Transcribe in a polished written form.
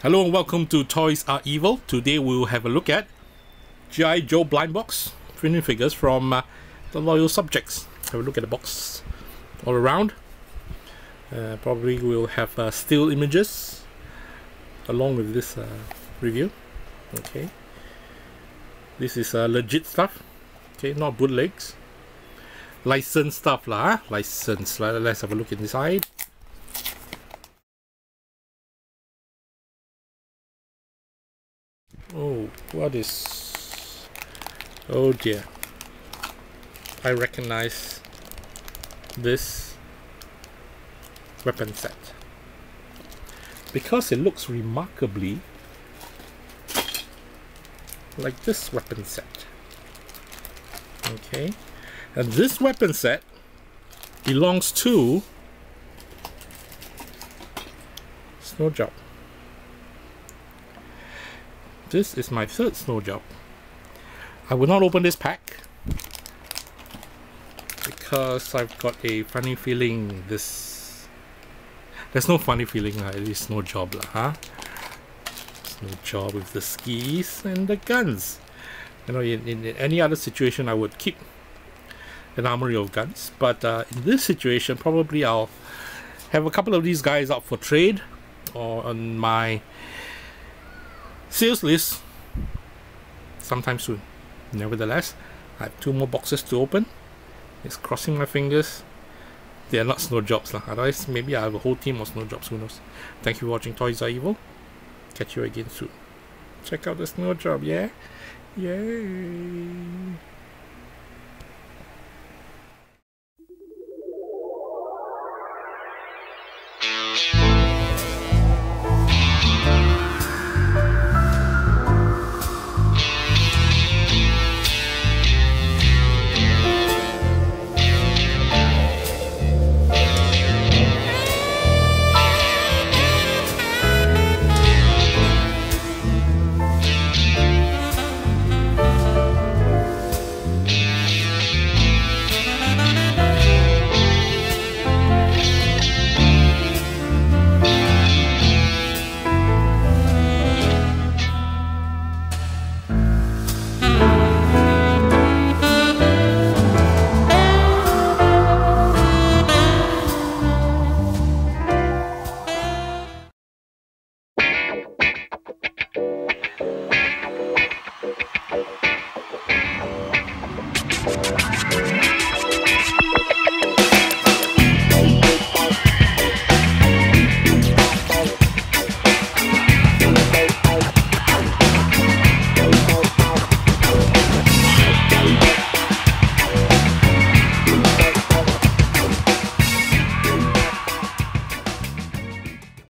Hello and welcome to Toys Are Evil. Today we will have a look at G.I. Joe blind box printing figures from the Loyal Subjects. Have a look at the box all around. Probably we'll have still images along with this review. Okay, this is legit stuff. Okay, not bootlegs. Licensed stuff lah. Licensed. Let's have a look inside. Oh, what is... Oh dear. I recognize this weapon set because it looks remarkably like this weapon set. Okay, and this weapon set belongs to Snow Job. This is my third Snow Job. I will not open this pack because I've got a funny feeling this... There's no funny feeling, it is Snow Job lah, huh? Snow Job with the skis and the guns. You know, in any other situation I would keep an armory of guns, but in this situation probably I'll have a couple of these guys up for trade or on my sales list sometime soon. Nevertheless, I have two more boxes to open. It's crossing my fingers they are not Snow Jobs lah. Otherwise maybe I have a whole team of Snow Jobs, who knows. Thank you for watching Toys Are Evil. Catch you again soon. Check out the Snow Job, yeah? Yay!